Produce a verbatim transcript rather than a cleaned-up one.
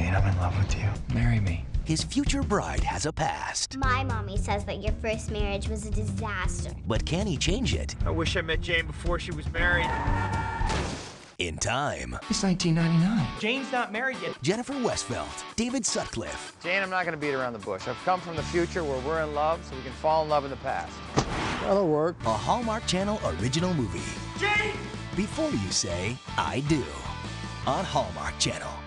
Jane, I'm in love with you. Marry me. His future bride has a past. My mommy says that your first marriage was a disaster. But can he change it? I wish I met Jane before she was married. In time. It's nineteen ninety-nine. Jane's not married yet. Jennifer Westfeldt, David Sutcliffe. Jane, I'm not going to beat around the bush. I've come from the future where we're in love so we can fall in love in the past. That'll work. A Hallmark Channel Original Movie. Jane! Before you say, I do. On Hallmark Channel.